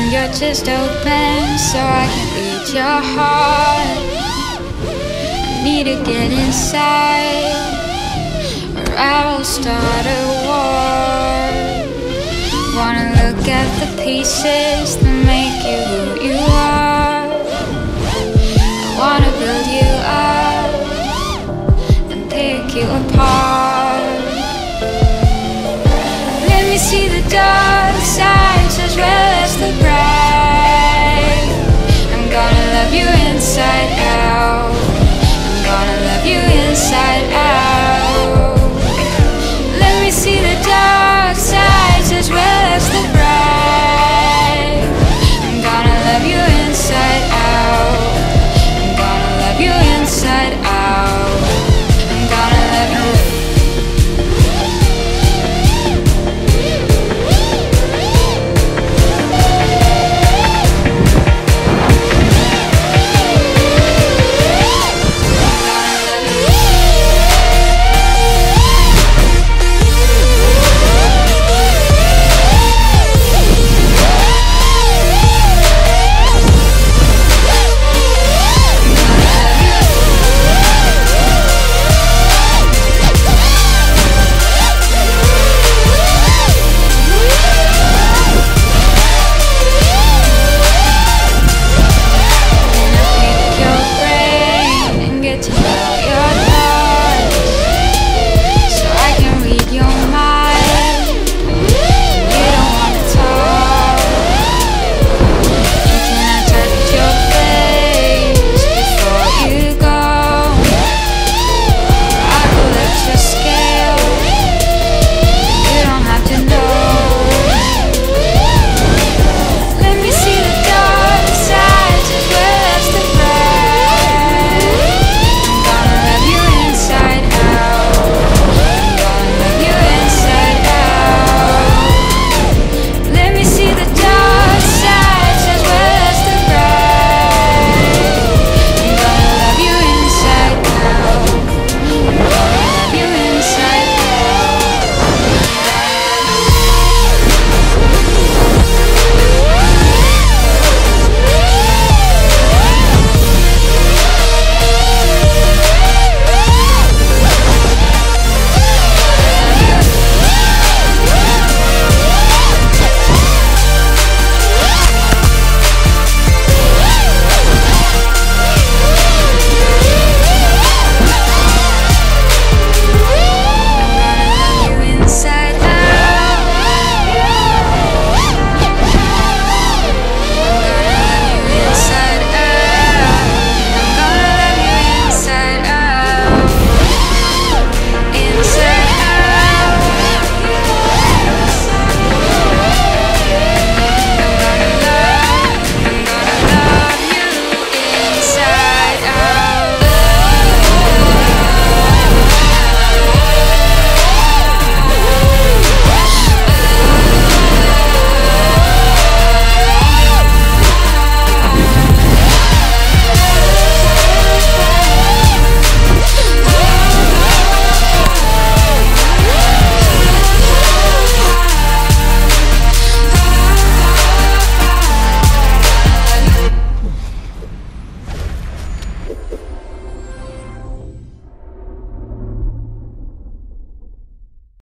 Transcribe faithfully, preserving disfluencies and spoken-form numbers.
you're just open so I can read your heart. I need to get inside, or I will start a war. Wanna look at the pieces that make you who you are. I wanna build you up, then pick you apart. Let me see the dark sides as well as the bright. I'm gonna love you inside out. I'm gonna love you inside out.